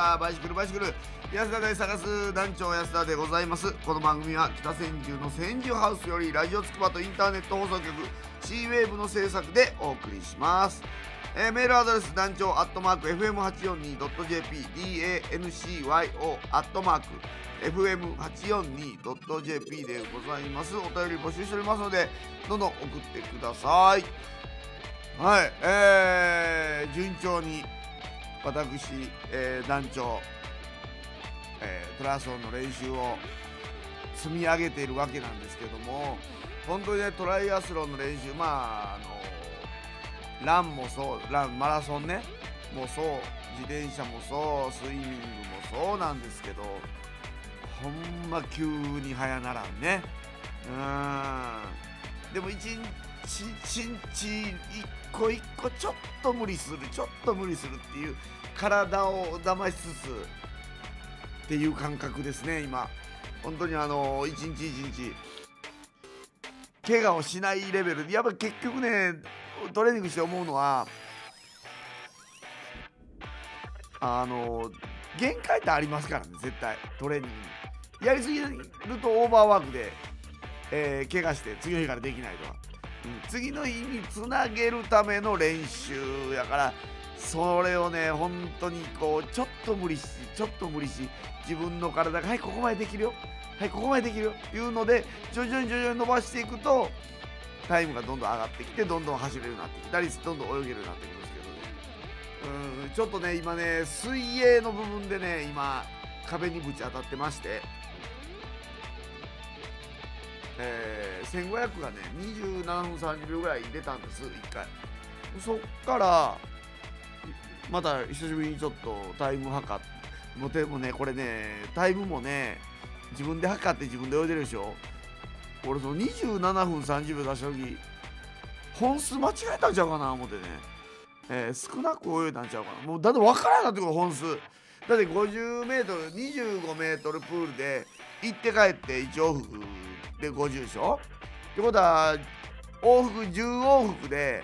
したバイシクル安田で探す団長安田でございます。この番組は北千住の千住ハウスよりラジオつくばとインターネット放送局 C ウェーブの制作でお送りします。メールアドレス団長@fm842.jp dancio@fm842.jp でございます。お便り募集しておりますのでどんどん送ってください。はい、順調に私、団長、トライアスロンの練習を積み上げているわけなんですけども、本当にねトライアスロンの練習、ランもそう、マラソンねもそう、自転車もそう、スイミングもそうなんですけど、ほんま急に早ならんね。でも一日一個一個ちょっと無理するっていう体を騙しつつっていう感覚ですね今。本当に一日一日怪我をしないレベルで、やっぱ結局ねトレーニングして思うのは限界ってありますからね。絶対トレーニングやりすぎるとオーバーワークで、怪我して次の日からできないとか、次の日につなげるための練習やから、それをね本当にこうちょっと無理し自分の体がここまでできるよいうので徐々に伸ばしていくとタイムがどんどん上がってきて、どんどん走れるようになってきたり、どんどん泳げるようになってくるんですけどね。ちょっとね今ね水泳の部分でね今壁にぶち当たってまして、1500がね27分30秒ぐらい出たんです1回。そっからまた久しぶりにちょっとタイム測って、でもねこれねタイムもね自分で測って自分で泳いでるでしょ。俺その27分30秒出した時本数間違えたんちゃうかな思ってね、少なく泳いだんちゃうかな。もうだって分からなかったから本数だって 50m 25m プールで行って帰って1往復で50でしょ。ってことは往復10往復で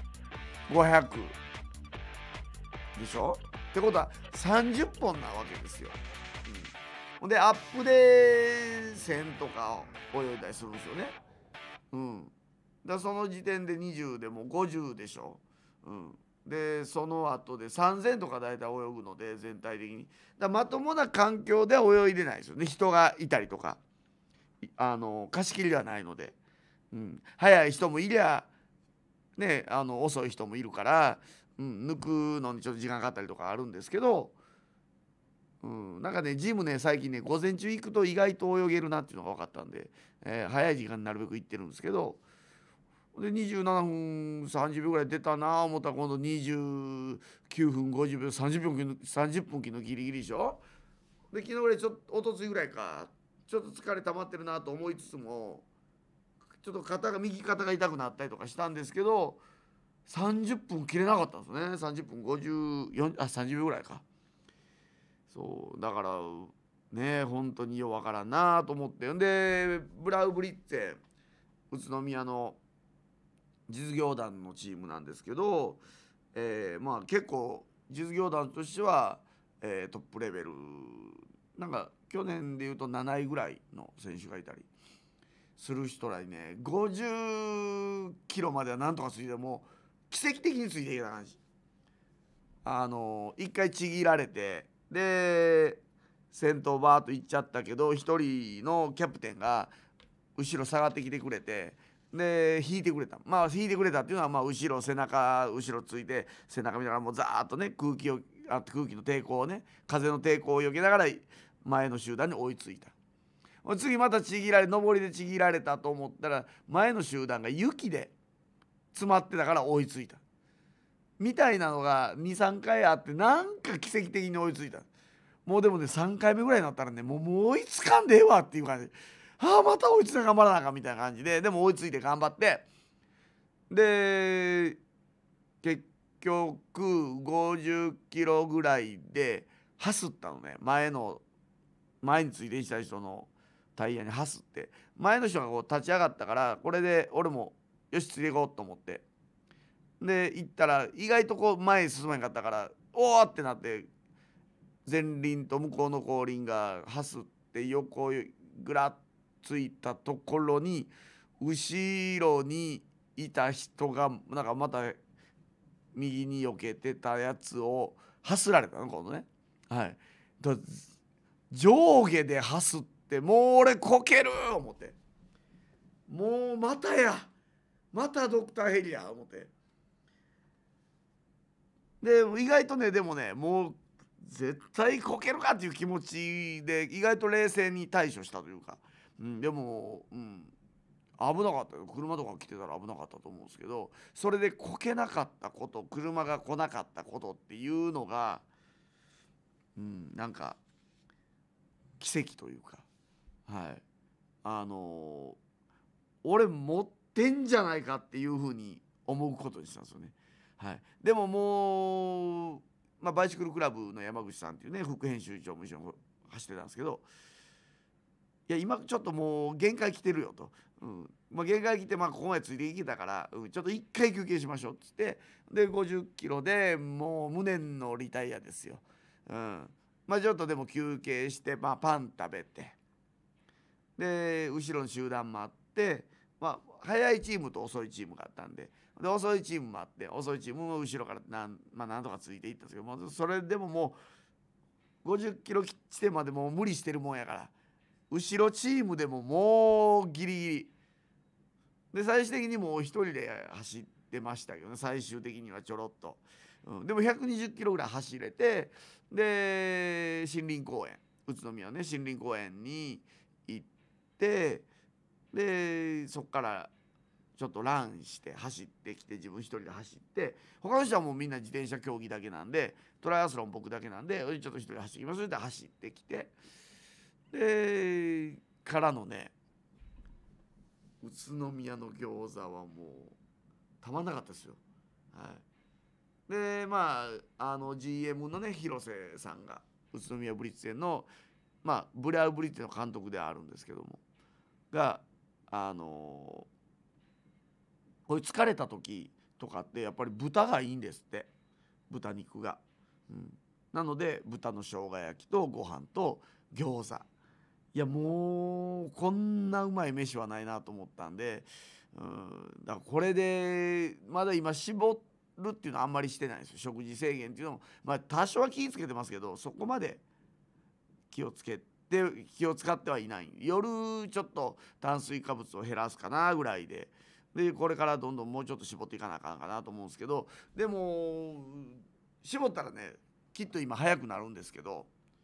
500でしょ。ってことは30本なわけですよ。ほんでアップで1000とか泳いだりするんですよね。だからその時点で20でも50でしょ。でその後で3000とか大体泳ぐので全体的にまともな環境では泳いでないですよね。人がいたりとか貸し切りではないので、速い人もいりゃね遅い人もいるから、抜くのにちょっと時間かかったりとかあるんですけど、なんかねジムね最近ね午前中行くと意外と泳げるなっていうのが分かったんで、早い時間になるべく行ってるんですけど、で27分30秒ぐらい出たな思ったら今度29分50秒30分期のギリギリでしょ。で昨日ぐらいおとついぐらいかちょっと疲れ溜まってるなと思いつつもちょっと右肩が痛くなったりとかしたんですけど、30分切れなかったんですね。30分30秒ぐらいか。そうだからね本当にようわからんなと思って。んでブラウブリッツェ宇都宮の実業団のチームなんですけど、結構実業団としては、トップレベルなんか去年でいうと7位ぐらいの選手がいたりする人らにね50キロまではなんとかついても奇跡的についていけた感じ。一回ちぎられてで先頭バーッと行っちゃったけど一人のキャプテンが後ろ下がってきてくれてで引いてくれた。引いてくれたっていうのは後ろついて背中見ながらもうザーッとね空気の抵抗をね風の抵抗を避けながら前の集団に追いついた。次また上りでちぎられたと思ったら前の集団が雪で詰まってたから追いついたみたいなのが 2,3 回あって、なんか奇跡的に追いついた。もうでもね3回目ぐらいになったらねもう追いつかんでええわっていう感じで、また追いついて頑張らなあかんみたいな感じで、でも追いついて頑張ってで結局50キロぐらいで走ったのね。前についてきた人のタイヤに走って前の人がこう立ち上がったから、これで俺もよしついていこうと思ってで行ったら意外とこう前に進まへんかったからおーってなって前輪と向こうの後輪が走って横ぐらついたところに後ろにいた人がなんかまた右に避けてたやつを走られたのこのね。はい。上下で走ってもう俺こける思って、もうまたドクターヘリや思って、で意外とねでもねもう絶対こけるかっていう気持ちで意外と冷静に対処したというか、でも、危なかったよ。車とか来てたら危なかったと思うんですけど、それでこけなかったこと、車が来なかったことっていうのが、なんか奇跡というか、はい、俺持ってんじゃないかっていうふうに思うことにしたんですよね。はい、でももう、バイシクルクラブの山口さんっていうね副編集長も一緒に走ってたんですけど、いや今ちょっともう限界来てるよと、限界来てここまでついていけたから、ちょっと一回休憩しましょうっつって、で50キロでもう無念のリタイアですよ。ちょっとでも休憩して、パン食べて、で後ろの集団待って、早いチームと遅いチームがあったんで、遅いチーム待って、遅いチームも後ろからなんとかついていったんですけども、それでももう50キロ地点までもう無理してるもんやから、後ろチームでももうギリギリで、最終的にもう一人で走ってましたけどね、最終的にはちょろっと、でも120キロぐらい走れて、で森林公園、宇都宮ね森林公園に行って、でそっからちょっとランして走ってきて、自分一人で走って、他の人はもうみんな自転車競技だけなんで、トライアスロン僕だけなんで、ちょっと一人で走ってきますって走ってきて、でからのね宇都宮の餃子はもうたまんなかったですよ。はい、でGM のね広瀬さんが宇都宮ブリッツェンのブレアウブリッツェの監督ではあるんですけども、がこういう疲れた時とかってやっぱり豚がいいんですって、豚肉が。なので豚の生姜焼きとご飯と餃子、いやもうこんなうまい飯はないなと思ったんで、だからこれでまだ今絞るっていうのはあんまりしてないんですよ。食事制限っていうのも多少は気をつけてますけど、そこまで気を使ってはいない。夜ちょっと炭水化物を減らすかなぐらいで、これからどんどんもうちょっと絞っていかなあかんかなと思うんですけど、でも絞ったらねきっと今早くなるんですけど、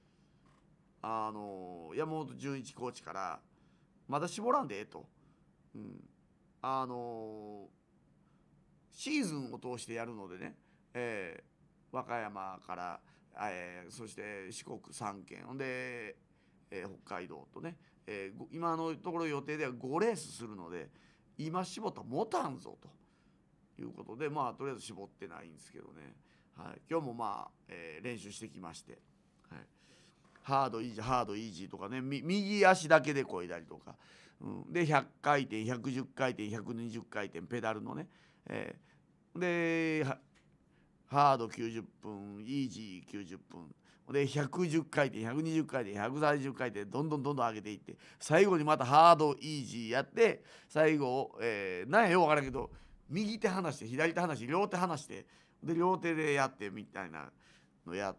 山本純一コーチからまだ絞らんでええと、あのシーズンを通してやるのでね、和歌山から、そして四国3県で、北海道とね、今のところ予定では5レースするので、今絞ったら持たんぞということで、とりあえず絞ってないんですけどね、今日も練習してきまして、ハードイージーハードイージーとかね、右足だけで漕いだりとか、で100回転110回転120回転ペダルのね、でハード90分イージー90分で110回転120回転130回転どんどん上げていって、最後にまたハードイージーやって、最後、なんやよう分からんけど右手離して左手離して両手離してで両手でやってみたいなのやって、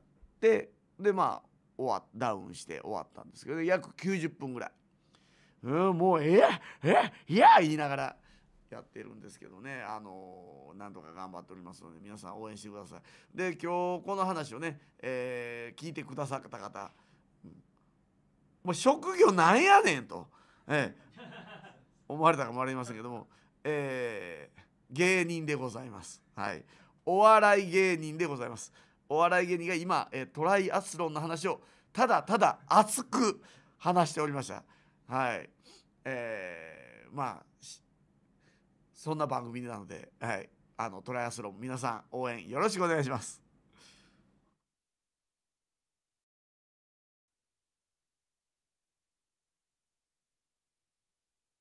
でダウンして終わったんですけど、約90分ぐらい、もういや言いながらやってるんですけどね、なんとか頑張っておりますので皆さん応援してください。で今日この話をね、聞いてくださった方、もう職業なんやねんと、思われたかもわかりませんけども、芸人でございます。はい、お笑い芸人でございます。お笑い芸人が今、トライアスロンの話をただただ熱く話しておりました。はい、そんな番組なので、トライアスロン皆さん応援よろしくお願いします。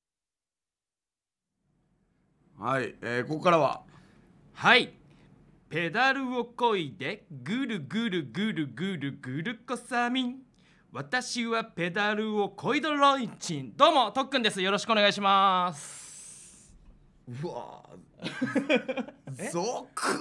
はい、ここからははい、 ペダルをこいでぐるぐるぐるぐるぐるこさみん。私はペダルをこいどろいちん。どうもとっくんです。よろしくお願いします。 うわゾク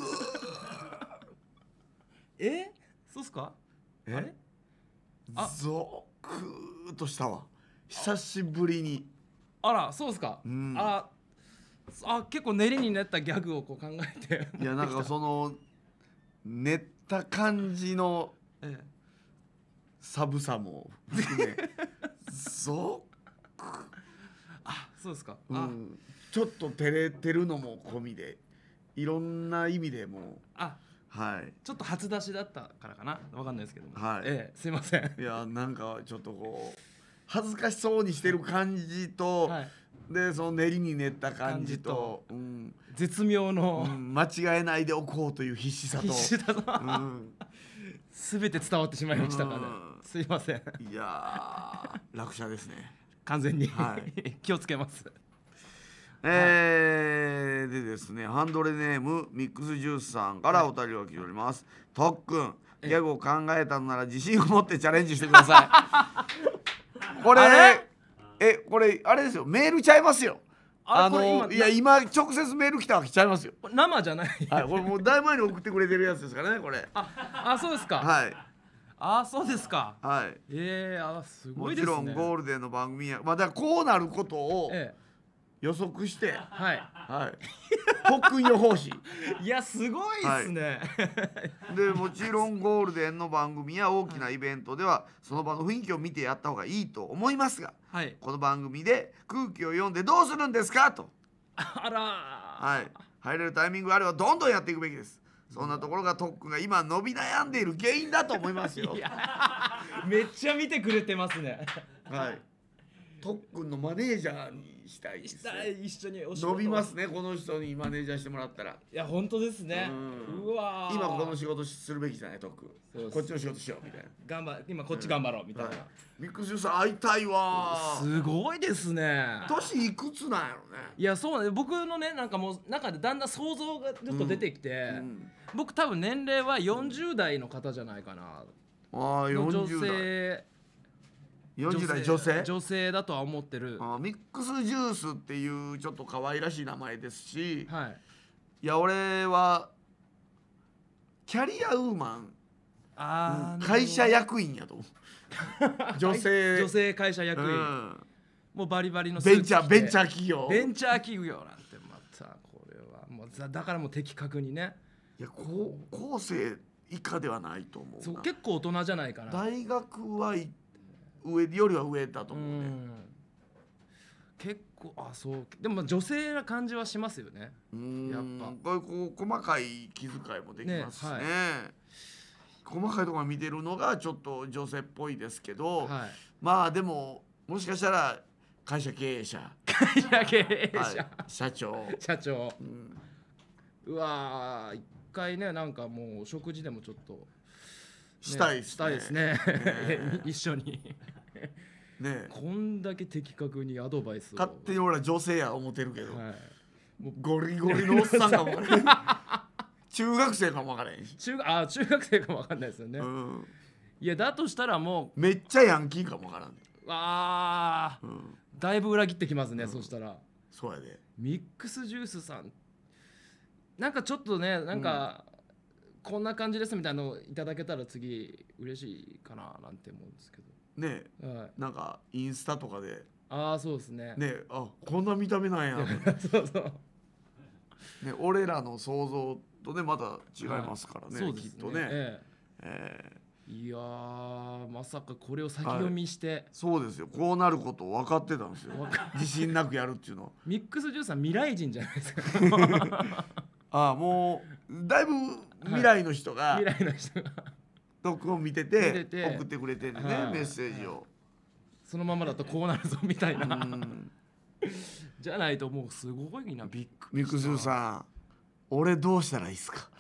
そうっすか？ えあれ？あゾクーとしたわ久しぶりに。 あら、そうっすか？ うん結構練りに練ったギャグをこう考えていやなんかその練った感じのええ寒さも含めゾク、 そうですか。 ちょっと照れてるのも込みでいろんな意味でもはいちょっと初出しだったからかな、わかんないですけども、 はいすいません。 いやなんかちょっとこう恥ずかしそうにしてる感じと、 はい、 でその練りに練った感じと、 絶妙の、 間違えないでおこうという必死さと全て伝わってしまいましたかね。すいません。 いや楽者ですね完全に、 は気をつけます。 でですね、ハンドレネームミックスジュースさんからお便りが来ております。とっくん、ギャグを考えたのなら自信を持ってチャレンジしてください。これこれあれですよ、メールちゃいますよ。いや今直接メール来たわけちゃいますよ。 生じゃない。 はい、これもうだいぶ前に送ってくれてるやつですからね、これ。 そうですか。 はい。 そうですか。 はい。 すごいですね。 もちろんゴールデンの番組や、だからこうなることを予測して、 はい。 特訓予報士。 いやすごいですね。 でもちろんゴールデンの番組や大きなイベントではその場の雰囲気を見てやった方がいいと思いますが、この番組で空気を読んでどうするんですかと。入れるタイミングがあればどんどんやっていくべきです。そんなところが特訓が今伸び悩んでいる原因だと思いますよ。 めっちゃ見てくれてますね。 特訓のマネージャーにしたいです。 一緒にお仕事伸びますね、この人にマネージャーしてもらったら。 いや本当ですね。うわ今この仕事するべきじゃない、特訓。こっちの仕事しようみたいな。 今こっち頑張ろうみたいな。 ミックスジュース会いたいわ。 すごいですね。 年いくつなんやろね。 いやそうね、僕のねなんかもう中でだんだん想像がちょっと出てきて、僕多分年齢は40代の方じゃないかな。 40代。40代女性だとは思ってる。 ミックスジュースっていうちょっと可愛らしい名前ですし、 いや俺はキャリアウーマン、会社役員やと思う。女性会社役員、もうバリバリのスーツ着てベンチャー企業なんて、またこれはもうだからもう的確にね。 いや高生以下ではないと思う。 そう結構大人じゃないかな。 大学は上よりは上だと思うね。 結構そうでも女性な感じはしますよね。やっぱこう細かい気遣いもできますしね。細かいところ見てるのがちょっと女性っぽいですけど、まあでももしかしたら会社経営者社長、うわ一回ねなんかもう食事でもちょっとしたいですね。 一緒にこんだけ的確にアドバイスを。 勝手に俺は女性や思ってるけど、ゴリゴリのおっさんかも分からない中学生かも分からないし。 中学生かも分かんないですよね。いやだとしたらもうめっちゃヤンキーかも分からん。 だいぶ裏切ってきますね。そしたらそうやで。 ミックスジュースさんなんかちょっとねなんか、こんな感じですみたいなのいただけたら次嬉しいかななんて思うんですけどね。なんかインスタとかでそうですね。 こんな見た目なんやそうそうね。俺らの想像とねまた違いますからね、きっとね。 いやまさかこれを先読みして、 そうですよ。こうなること分かってたんですよ。自信なくやるっていうの。 ミックスジュースは未来人じゃないですか。 もうだいぶ未来の人が特訓を見てて送ってくれてるね、メッセージを。 そのままだとこうなるぞみたいなじゃないともうすごいな。 ミックスジュースさん、俺どうしたらいいっすか。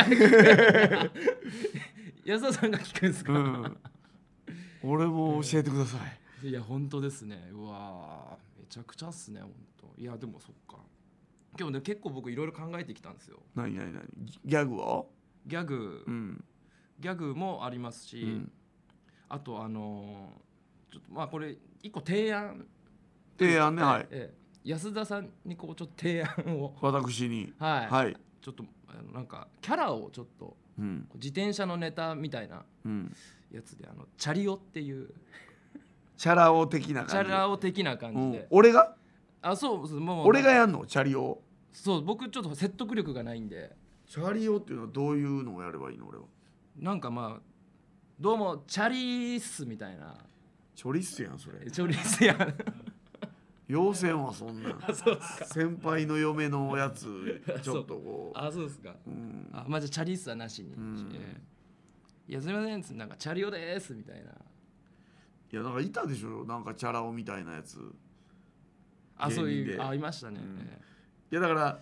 安田さんが聞くんですか。 俺も教えてください。 いや本当ですね。うわめちゃくちゃっすね本当。いやでもそっか今日ね結構僕いろいろ考えてきたんですよ。 何ギャグはギャグ、 うんギャグもありますし、 うんあとちょっとまあこれ一個提案ねはい安田さんにこうちょっと提案を私にはい、 はいちょっとなんかキャラをちょっとうん自転車のネタみたいなうんやつでチャリオっていうチャラ男的なチ感じャラ男的な感じうんで、 俺がそうもう俺がやんのチャリ男そう僕ちょっと説得力がないんで、 チャリ男っていうのはどういうのをやればいいの俺はなんかまあどうもチャリっすみたいな、 チョリッスやんそれチョリっすやん要せんわそんなそうっすか先輩の嫁のやつちょっとこうそうですか、 うんまあじゃあチャリっすはなしに、 んいやすみませんなんかチャリオですみたいな、 いやなんかいたでしょなんかチャラ男みたいなやつそう芸人でいういましたね、 いやだから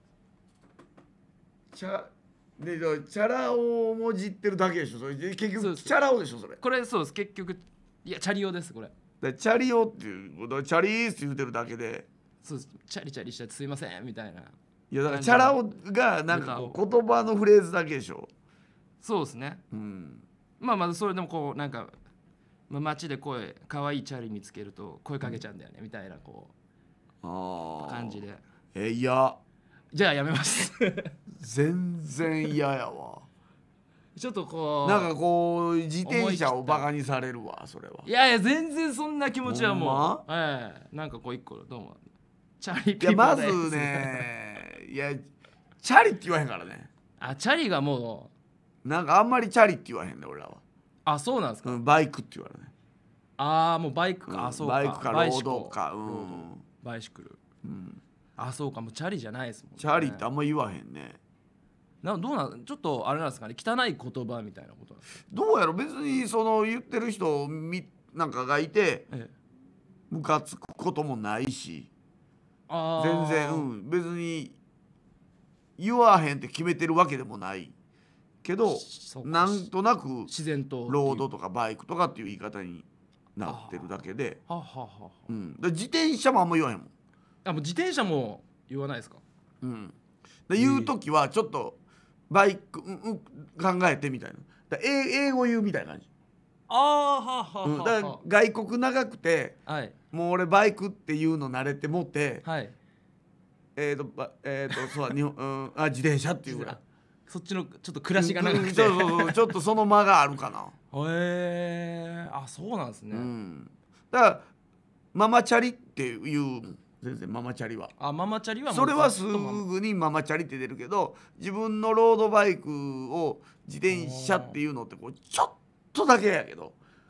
チャラ男をもじってるだけでしょそれ結そうです局チャラ男でしょそれこれそうです結局いやチャリオですこれ、 でチャリ男っていうことはチャリーって言うてるだけでそうですチャリチャリしてすいませんみたいな、 いやだからチャラ男がなんかこう言葉のフレーズだけでしょそうですね、 うんまあそれでもこうなんか、街で可愛いチャリ見つけると声かけちゃうんだよね、みたいなこう感じで、 いやじゃあやめます全然嫌やわちょっとこうなんかこう自転車をバカにされるわそれはいや全然そんな気持ちはもう、 ほんなんかこう一個どうもチャリいピやまずーポーですねいやチャリって言わへんからねチャリがもなんかあんまりチャリって言わへんね俺らは、 そうなんですか、 バイクって言われねもうバイクか、そうかバイクかロードかバイシクル、そうかもうチャリじゃないですもんね。 チャリってあんま言わへんねどうなんちょっとあれなんですかね、汚い言葉みたいなことなんですか。 どうやろ別にその言ってる人なんかがいてムカつくこともないし全然別に言わへんって決めてるわけでもないけどなんとなく自然とロードとかバイクとかっていう言い方になってるだけで、で自転車もあんま言わへんもん。 もう自転車も言わないですか。 で言う時はちょっとバイク、考えてみたいなだ英語言うみたいな感じ。だから外国長くて、もう俺バイクっていうの慣れてもってそう日本、自転車っていうぐらいそっちのちょっと暮らしが長くてそうちょっとその間があるかな。 そうなんですね。 だからママチャリっていう全然ママチャリはママチャリはそれはすぐにママチャリって出るけど自分のロードバイクを自転車っていうのってこうちょっとだけやけど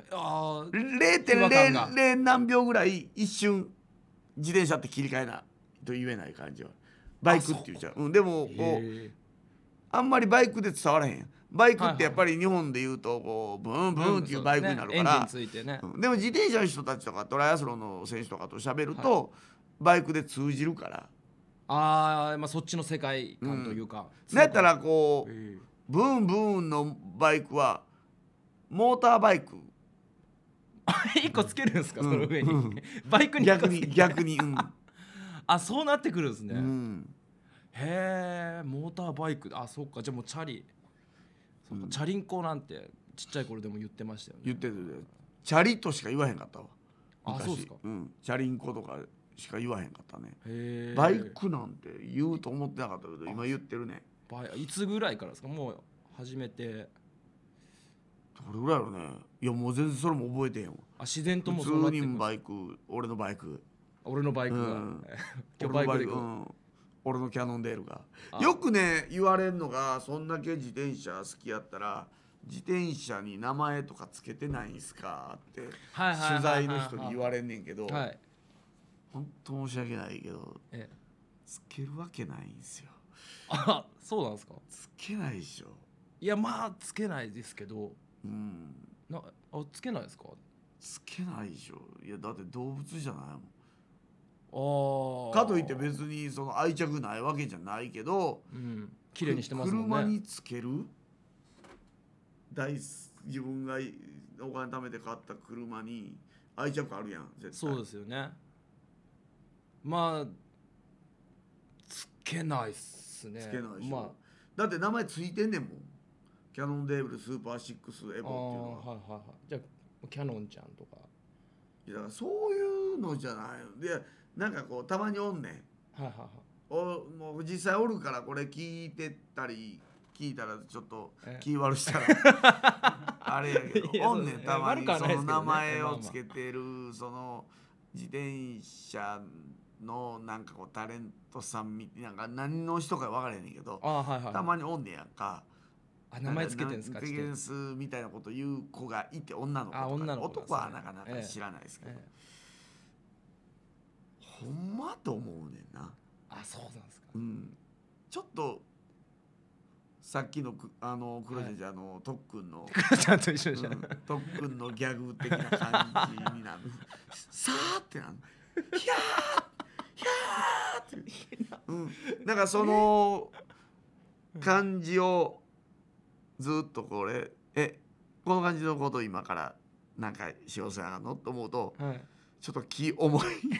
0.00何秒ぐらい一瞬自転車って切り替えないと言えない感じはバイクって言っちゃう。でもこうあんまりバイクで伝わらへんやん。バイクってやっぱり日本で言うとこうブーンブーンっていうバイクになるから、でも自転車の人たちとかトライアスロンの選手とかと喋るとバイクで通じるからそっちの世界観というか、 だったらこうブーンブーンのバイクはモーターバイク 1個つけるんですか、その上にバイクに逆にそうなってくるんですね。へえ、モーターバイクそっか。じゃあもうチャリ、チャリンコなんてちっちゃい頃でも言ってましたよね。 言ってるチャリとしか言わへんかったわ昔。 そうですか。 チャリンコとかしか言わへんかったね。バイクなんて言うと思ってなかったけど今言ってるね。 いつぐらいからですか、もう初めて。 どれぐらいやろね。いやもう全然それも覚えてへんわ。 自然ともそうなってくる。普通にバイク、俺のバイクが今日バイクで俺のキャノンデールがよくね言われるのが、そんだけ自転車好きやったら自転車に名前とかつけてないんすかって取材の人に言われんねんけど、本当申し訳ないけどつけるわけないんすよ。 そうなんですか。 つけないでしょ。 いやつけないですけど。つけないですか。 つけないでしょ。いやだって動物じゃないもん。かといって別にその愛着ないわけじゃないけど、 綺麗にしてますもんね。 車につける自分がお金貯めて買った車に愛着あるやん絶対。 そうですよね。つけないっすね。 つけないでしょ、 まだって名前ついてんねんもん。キャノンデーブルスーパー6エボっていうあ、 のは。 はいはいはい。じゃあキャノンちゃんとか。 いやだからそういうのじゃないよ。でなんかこうたまにおんねん。 はいはいはい。 もう実際おるからこれ聞いてたり聞いたらちょっとえ気悪したらあれやけいやどおんねんたまに悪くはないですけどねその名前をつけてるその自転車のなんかこうタレントさんみなんか何の人か分からへんねんけどああ、はいはい。 たまにおんねんやんか。 あ、名前つけてんすか。 テゲンスみたいなこと言う子がいて女の子とか女の子男はなかなか知らないですけど、ほんまと思うねんな。 あ、そうなんですか。 ちょっとさっきの黒ちゃん特訓のちゃんと一緒でした。 特訓のギャグ的な感じになるさーってなるヒャーヒャーってなんかその感じをずっとこれこの感じのことを今からなんかしようせなのと思うと、ちょっと気重い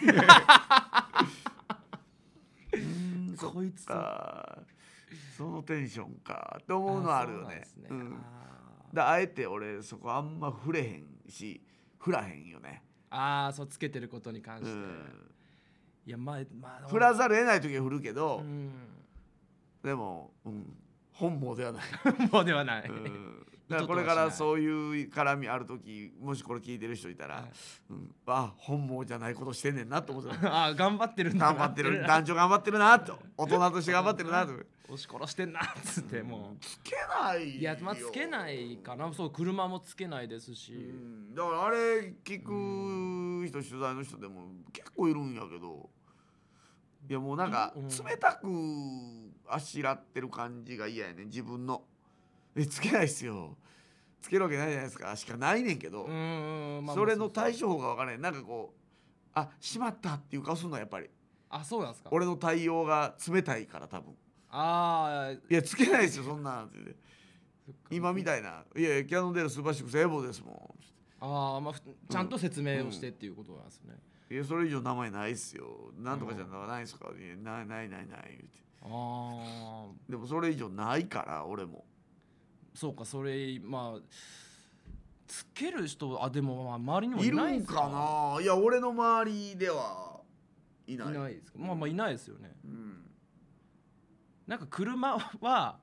こいつそのテンションかって思うのはあるよね。あえて俺そこあんま触れへんし振らへんよね。 ああ、そうつけてることに関して、いやまあ振らざるを得ない時は振るけど、でも、本望ではない。 本望ではない。 だからこれからそういう絡みある時もしこれ聞いてる人いたら、あ本望じゃないことしてんねんなと思ってあ頑張ってるんだ頑張ってる男女頑張ってるなと大人として頑張ってるなと押し殺してんなっつってもうつけないよ。 いやまあつけないかな。そう車もつけないですし、 だからあれ聞く人取材の人でも結構いるんやけど、いやもうなんか冷たくあしらってる感じが嫌やねん自分の。つけないっすよつけるわけないじゃないですかしかないねんけど、それの対処法が分からへん。なんかこうしまったっていう顔するのはやっぱり。 あ、そうなんですか。 俺の対応が冷たいから多分。いやつけないですよそんなんって今みたいな。いやキャノンデールスーパー6エボですもん。 まあちゃんと説明をしてっていうことなんですね。 いやそれ以上名前ないっすよなんとかじゃないですか。いやない言うて。でもそれ以上ないから俺も。 そうか、それまあつける人でも周りにもいないんかな。いや俺の周りではいない。 いないですか。まあいないですよね。なんか車は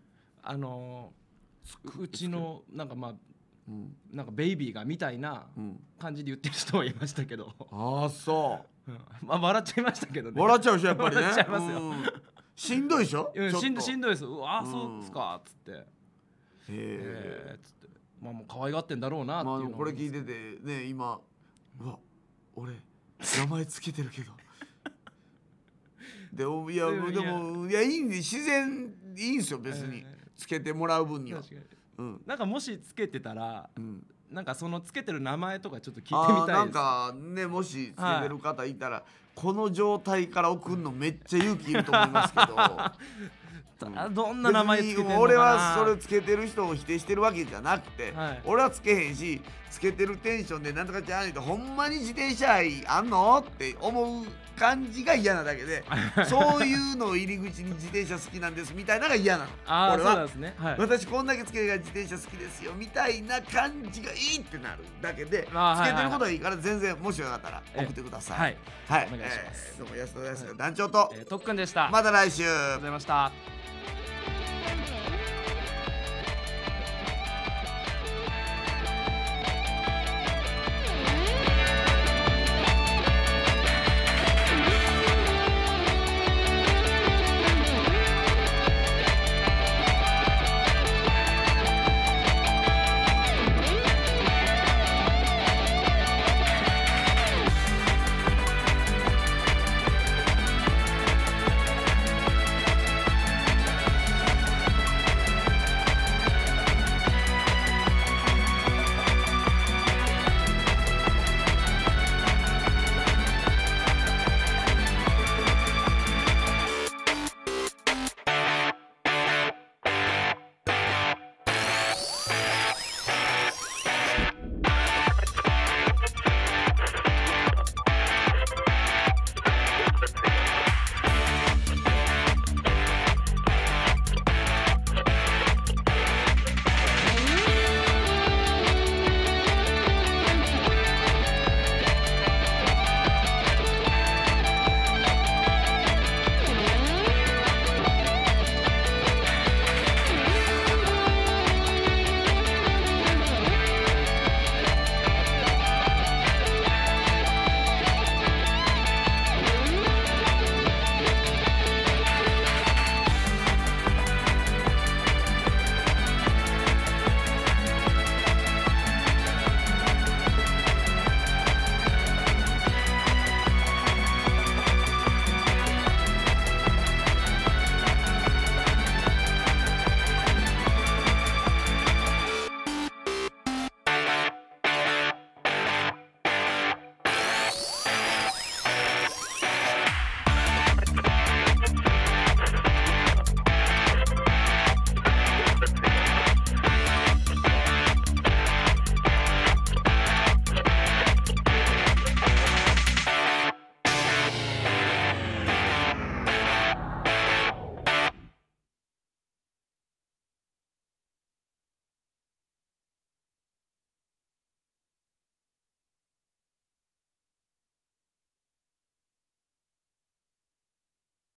うちのなんかなんかベイビーがみたいな感じで言ってる人はいましたけど。 ああそう。 まあ笑っちゃいましたけどね。 笑っちゃうしやっぱりね。 笑っちゃいますよ。 しんどいでしょ。 しんどいです。そうですかっつって。つってもう可愛がってんだろうなっていうの。 これ聞いててね今俺名前つけてるけどでもいやいいんで自然いいんすよ別につけてもらう分には。 なんかもしつけてたらなんかそのつけてる名前とかちょっと聞いてみたいです。 なんかねもしつけてる方いたらこの状態から送るのめっちゃ勇気いると思いますけどどんな名前つけてるのかな。 俺はそれつけてる人を否定してるわけじゃなくて、俺はつけへんしつけてるテンションでなんとかじゃないとほんまに自転車愛あんのって思う感じが嫌なだけでそういうのを入り口に自転車好きなんですみたいなのが嫌なの。俺は私こんだけつけてるから自転車好きですよみたいな感じがいいってなるだけで、つけてることはいいから全然もしよかったら送ってください。 はい、お願いします。 どうも安田大輔団長と特訓でした。 また来週。 ありがとうございました。